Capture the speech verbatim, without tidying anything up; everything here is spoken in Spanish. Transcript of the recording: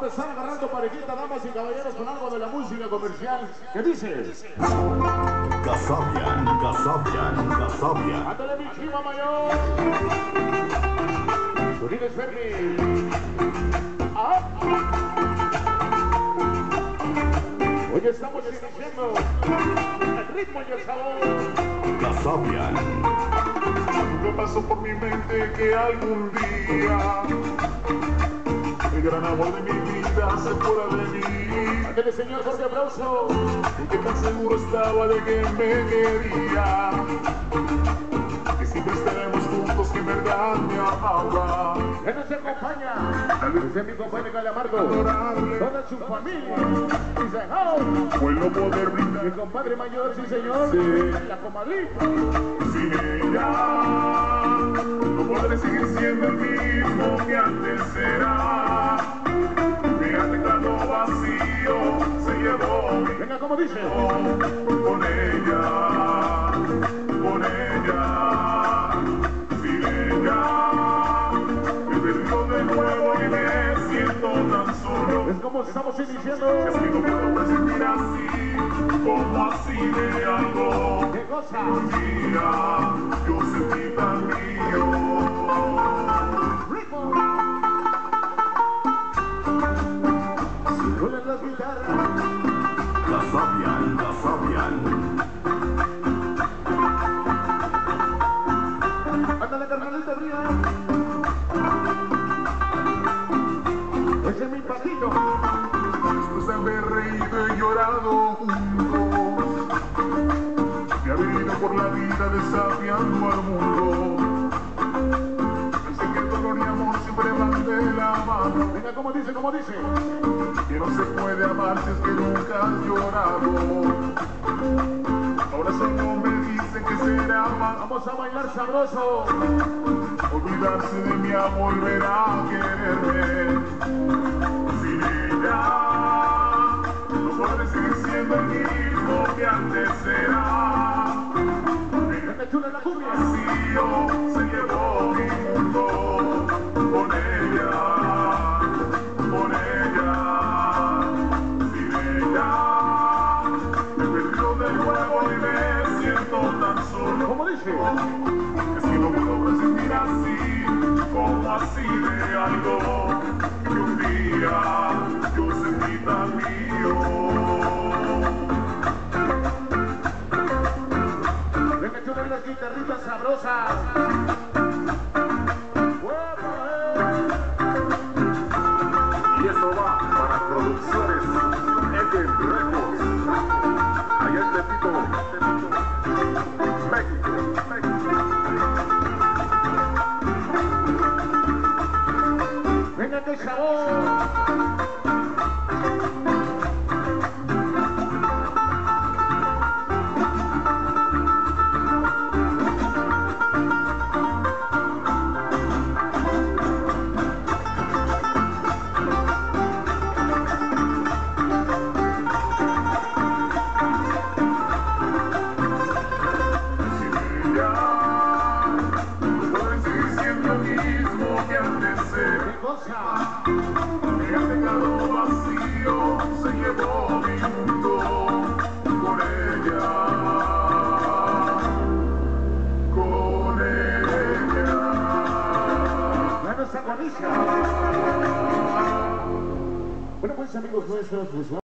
empezar agarrando parejita, damas y caballeros, con algo de la música comercial. ¿Qué dices? Kasabian, Kasabian, Kasabian. ¡Ándale, mi chiva mayor! Sonido Fermi. ¡Ah! Hoy estamos iniciando el ritmo y el sabor. Kasabian. Nunca pasó por mi mente que algún día el gran amor de mi vida se fuera de mí. Ándale, señor Jorge, aplauso. Y que tan seguro estaba de que me quería, que siempre estaremos juntos, que en verdad me amaba. Ya nos acompaña desde mi compañero Calamardo, toda su familia. Dice, oh, Fue no poder mi brindar compadre mayor, sí señor, Sí. la comadrita. sin ella. No podré seguir siendo el mismo que antes era. Me ha dejado vacío, se llevó mi Venga, como dice. con ella, con ella, sin ella. Me perdió de nuevo y me siento tan solo. Es como estamos iniciando. Es que no puedo sentir así, como así de algo. ¡Qué cosa! Un día yo sentí tan mío. ¡Ritmo! Con las guitarras. Kasabian, Kasabian. Ándale, carnalita fría. Ese es mi patito. Después de haber reído y llorado juntos, de haber ido por la vida desafiando al mundo, pensé que el dolor y amor siempre van de la mano. Venga, como dice, como dice. Que no se puede amar si es que nunca has llorado. Ahora solo me dicen que será más Vamos a bailar sabroso. olvidarse de mí a volver a quererme. Sin ella no podré seguir siendo el mismo que antes era. Venga, chula la cumbia. Vacío se llevó mi mundo con ella, con ella. Sin ella me perdió de nuevo y me siento tan solo. Como dice. Es que no puedo sentir así, como así de algo que un día yo sentí tan mío. Venga, chula las guitarritas sabrosas. Y eso va para producciones Eden Records. Allá el Tepito, México, México. Venga, qué sabor. Sin ella no podré seguir siendo el mismo que antes era. ¡Qué cosa! Me ha dejado vacío, se llevó mi mundo con ella, con ella. Ya nos agoniza. Bueno, pues amigos nuestros, pues